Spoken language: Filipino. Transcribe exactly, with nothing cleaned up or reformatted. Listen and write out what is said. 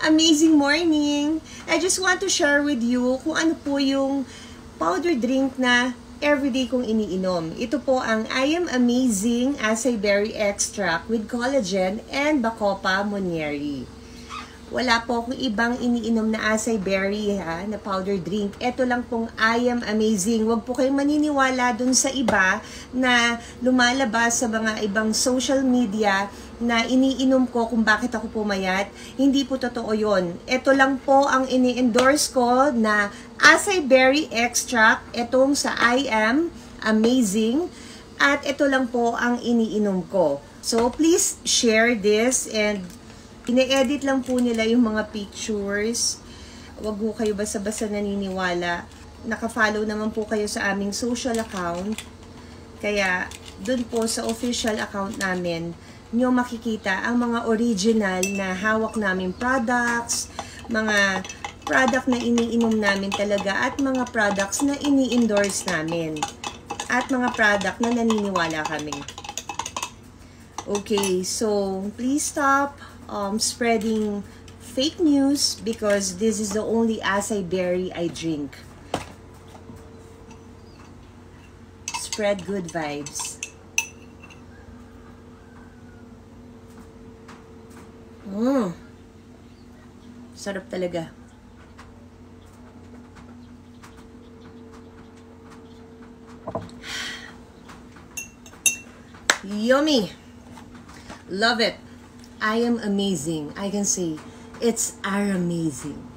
Amazing morning! I just want to share with you kung ano po yung powder drink na everyday kong iniinom. Ito po ang I Am Amazing Acai Berry Extract with Collagen and Bacopa Monnieri. Wala po akong ibang iniinom na acai berry ha, na powder drink. Ito lang pong I Am Amazing. Huwag po kayong maniniwala dun sa iba na lumalabas sa mga ibang social media na iniinom ko kung bakit ako pumayat. Hindi po totoo yon. Ito lang po ang ini-endorse ko na acai berry extract. Itong sa I Am Amazing. At ito lang po ang iniinom ko. So please share this and ine-edit lang po nila yung mga pictures. Wag po kayo basta-basta naniniwala. Naka-follow naman po kayo sa aming social account. Kaya, dun po sa official account namin, nyo makikita ang mga original na hawak namin products, mga product na iniinom namin talaga, at mga products na ini-endorse namin. At mga product na naniniwala kami. Okay, so please stop Um, spreading fake news because this is the only acai berry I drink. Spread good vibes. Mmm. Sarap talaga. Yummy. Love it. I am amazing. I can say it's our amazing.